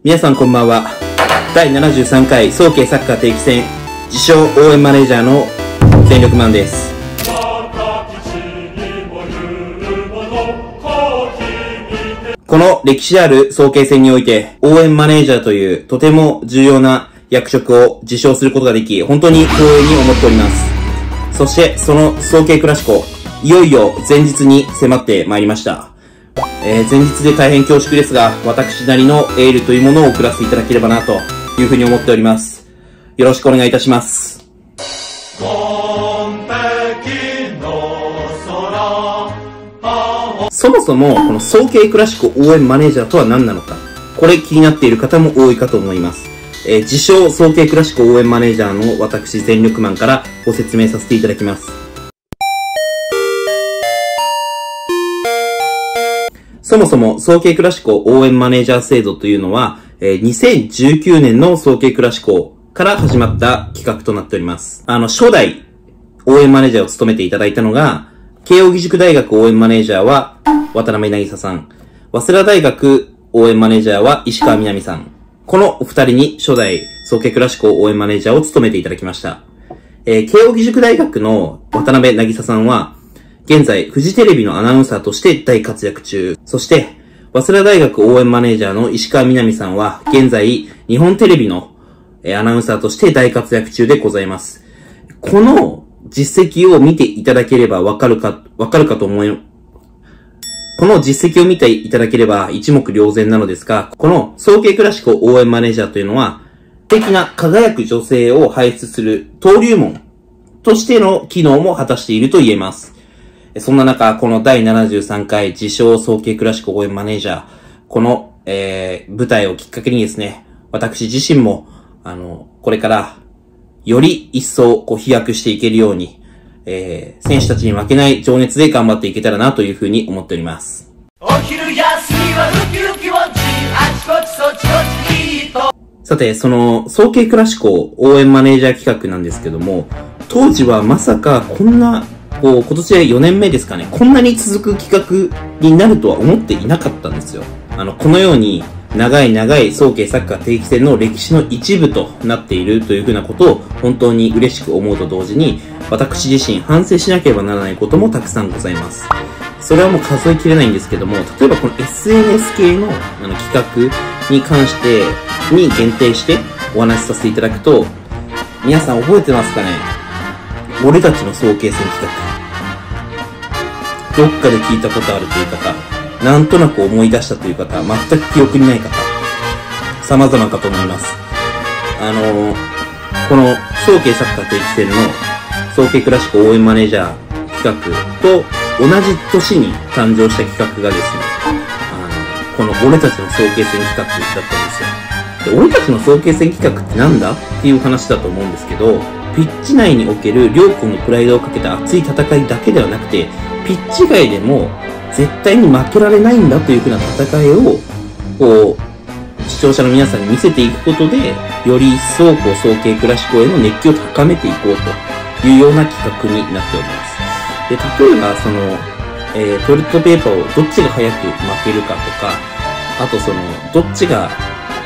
皆さんこんばんは。第73回早慶サッカー定期戦自称応援マネージャーの全力マンです。この歴史ある早慶戦において応援マネージャーというとても重要な役職を自称することができ、本当に光栄に思っております。そしてその早慶クラシコ、いよいよ前日に迫ってまいりました。前日で大変恐縮ですが、私なりのエールというものを送らせていただければなというふうに思っております。よろしくお願いいたします。そもそもこの早慶クラシコ応援マネージャーとは何なのか、これ気になっている方も多いかと思います。自称早慶クラシコ応援マネージャーの私全力マンからご説明させていただきます。そもそも早慶クラシコ応援マネージャー制度というのは、2019年の早慶クラシコから始まった企画となっております。初代応援マネージャーを務めていただいたのが、慶應義塾大学応援マネージャーは渡辺渚さん、早稲田大学応援マネージャーは石川みなみさん。このお二人に初代早慶クラシコ応援マネージャーを務めていただきました。慶應義塾大学の渡辺渚さんは、現在、フジテレビのアナウンサーとして大活躍中。そして、早稲田大学応援マネージャーの石川みなみさんは、現在、日本テレビのアナウンサーとして大活躍中でございます。この実績を見ていただければわかるかと思い、この実績を見ていただければ一目瞭然なのですが、この早慶クラシコ応援マネージャーというのは、素敵な輝く女性を輩出する登竜門としての機能も果たしていると言えます。そんな中、この第73回自称早慶クラシコ応援マネージャー、この、舞台をきっかけにですね、私自身も、これから、より一層、飛躍していけるように、選手たちに負けない情熱で頑張っていけたらなというふうに思っております。お昼休みはウキウキウォッチ、あちこちそちこちヒート。さて、その、早慶クラシコ応援マネージャー企画なんですけども、当時はまさかこんな、今年で4年目ですかね。こんなに続く企画になるとは思っていなかったんですよ。このように、長い早慶サッカー定期戦の歴史の一部となっているというふうなことを本当に嬉しく思うと同時に、私自身反省しなければならないこともたくさんございます。それはもう数えきれないんですけども、例えばこの SNS 系の企画に関して、に限定してお話しさせていただくと、皆さん覚えてますかね？俺たちの早慶戦企画。どっかで聞いたことあるという方、なんとなく思い出したという方、全く記憶にない方、様々かと思います。この早慶サッカー定期戦の早慶クラシコ応援マネージャー企画と同じ年に誕生した企画がですね、この俺たちの早慶戦企画だったんですよ。で、俺たちの早慶戦企画ってなんだっていう話だと思うんですけど、ピッチ内における両校のプライドをかけた熱い戦いだけではなくて、ピッチ外でも絶対に負けられないんだという風な戦いを、視聴者の皆さんに見せていくことで、より一層早慶クラシコへの熱気を高めていこうというような企画になっております。で、例えばトイレットペーパーをどっちが早く負けるかとか、あとどっちが、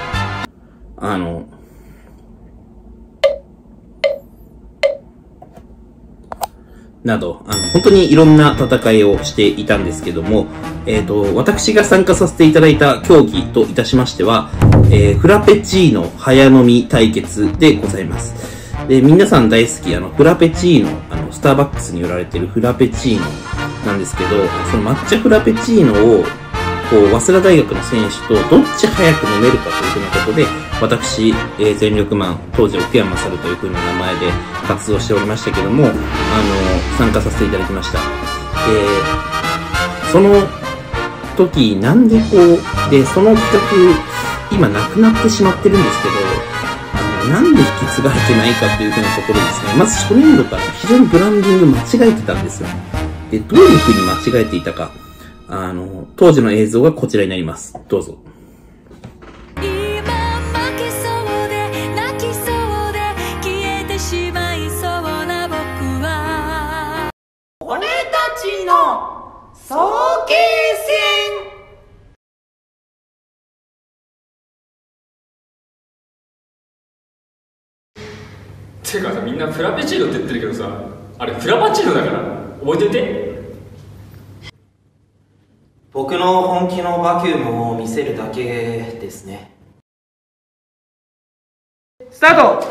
など、本当にいろんな戦いをしていたんですけども、私が参加させていただいた競技といたしましては、フラペチーノ早飲み対決でございます。で、皆さん大好き、フラペチーノ、スターバックスに売られているフラペチーノなんですけど、その抹茶フラペチーノを、早稲田大学の選手とどっち早く飲めるかというふうなことで、私、全力マン、当時奥山勝というふうな名前で活動しておりましたけども、参加させていただきました。その時、なんでで、その企画、今なくなってしまってるんですけど、なんで引き継がれてないかというふうなところですね。まず初年度から非常にブランディング間違えてたんですよ。で、どういうふうに間違えていたか。当時の映像がこちらになります。どうぞ。 俺たちの早慶戦ていうかさ、みんなフラペチーノって言ってるけどさ、あれフラパチーノだから覚えておいて。 僕の本気のバキュームを見せるだけですね。スタート。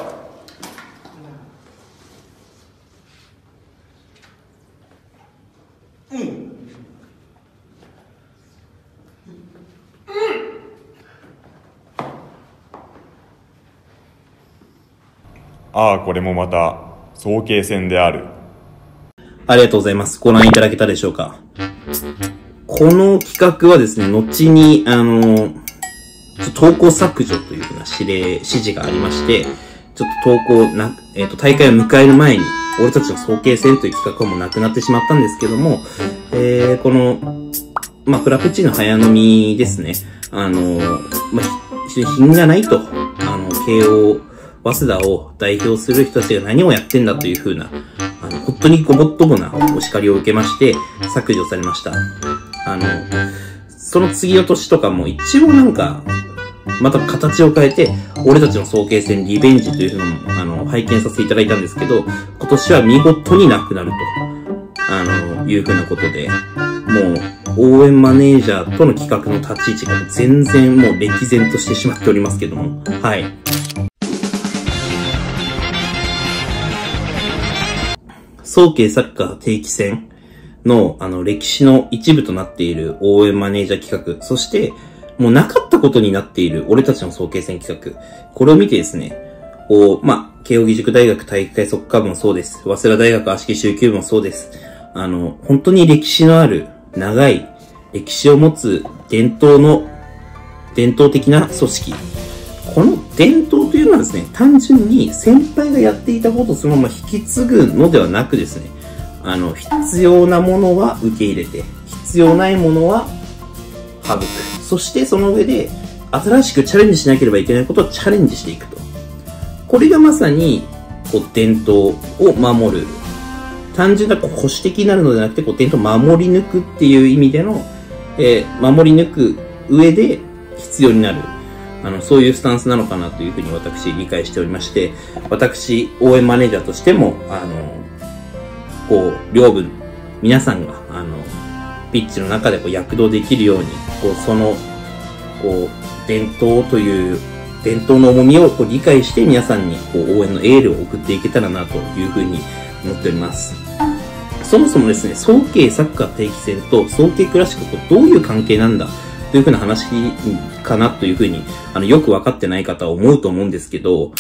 ああ、これもまた早慶戦である。 ありがとうございます。ご覧いただけたでしょうか。この企画はですね、後に、投稿削除というふうな指示がありまして、ちょっと投稿大会を迎える前に、俺たちの早慶戦という企画はもうなくなってしまったんですけども、この、フラペチーノ早飲みですね。非常に品がないと、慶応、早稲田を代表する人たちが何をやってんだというふうな、本当にごもっともなお叱りを受けまして、削除されました。その次の年とかも一応なんか、また形を変えて、俺たちの早慶戦リベンジというのも、拝見させていただいたんですけど、今年は見事になくなると、いうふうなことで、もう、応援マネージャーとの企画の立ち位置が全然もう歴然としてしまっておりますけども、はい。早慶サッカー定期戦の、歴史の一部となっている応援マネージャー企画、そして、もうなかったことになっている俺たちの早慶戦企画。これを見てですね、慶應義塾大学体育会サッカー部もそうです。早稲田大学足木蹴球部もそうです。本当に歴史のある、長い、歴史を持つ伝統的な組織。この伝統というのはですね、単純に先輩がやっていたことをそのまま引き継ぐのではなくですね、必要なものは受け入れて、必要ないものは省く。そしてその上で、新しくチャレンジしなければいけないことをチャレンジしていくと。これがまさに、伝統を守る。単純な保守的になるのではなくて、伝統を守り抜くっていう意味での、守り抜く上で必要になる。そういうスタンスなのかなというふうに私理解しておりまして、私、応援マネージャーとしても、両部、皆さんが、ピッチの中で躍動できるように、その、伝統の重みを理解して皆さんに応援のエールを送っていけたらなというふうに思っております。そもそもですね、早慶サッカー定期戦と早慶クラシコとどういう関係なんだというふうな話かなというふうに、よくわかってない方は思うと思うんですけど、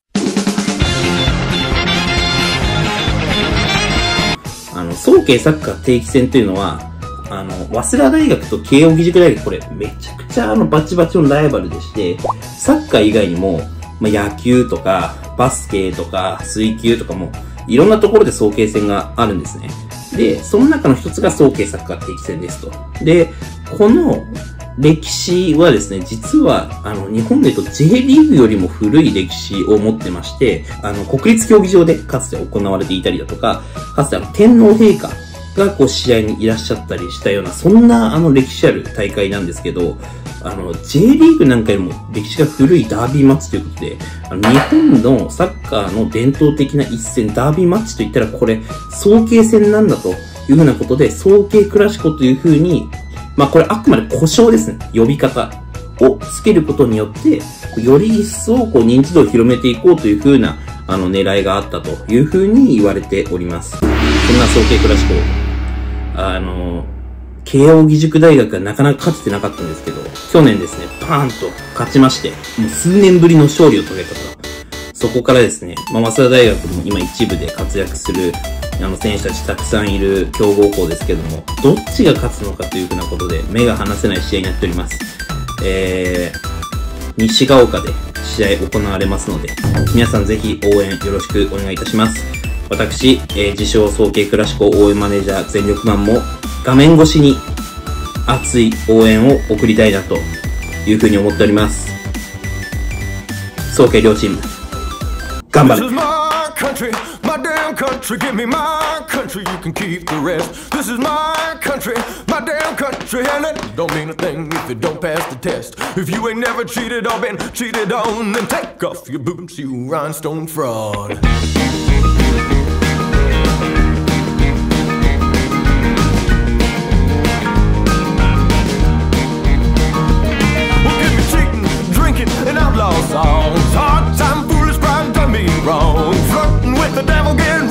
早慶サッカー定期戦というのは、早稲田大学と慶應義塾大学、これめちゃくちゃバチバチのライバルでして、サッカー以外にも、野球とか、バスケとか、水球とかも、いろんなところで早慶戦があるんですね。で、その中の一つが早慶サッカー定期戦ですと。で、この歴史はですね、実は、日本で言うと J リーグよりも古い歴史を持ってまして、国立競技場でかつて行われていたりだとか、かつて天皇陛下が試合にいらっしゃったりしたような、そんな歴史ある大会なんですけど、J リーグなんかよりも歴史が古いダービーマッチということで、日本のサッカーの伝統的な一戦、ダービーマッチといったらこれ、早慶戦なんだというふうなことで、早慶クラシコというふうに、これあくまで呼称ですね。呼び方をつけることによって、より一層認知度を広めていこうというふうな、狙いがあったというふうに言われております。そんな早慶クラシコ、慶應義塾大学がなかなか勝ててなかったんですけど、去年ですね、パーンと勝ちまして、もう数年ぶりの勝利を遂げたと。そこからですね、早稲田大学も今一部で活躍する、選手たちたくさんいる強豪校ですけども、どっちが勝つのかというふうなことで、目が離せない試合になっております。西が丘で試合行われますので、皆さんぜひ応援よろしくお願いいたします。私、自称早慶クラシコ応援マネージャー全力マンも、画面越しに熱い応援を送りたいなというふうに思っております。早慶両チーム、頑張れ。 My damn country, give me my country, you can keep the rest. This is my country, my damn country, and it don't mean a thing if it don't pass the test. If you ain't never cheated or been cheated on, then take off your boots, you rhinestone fraud.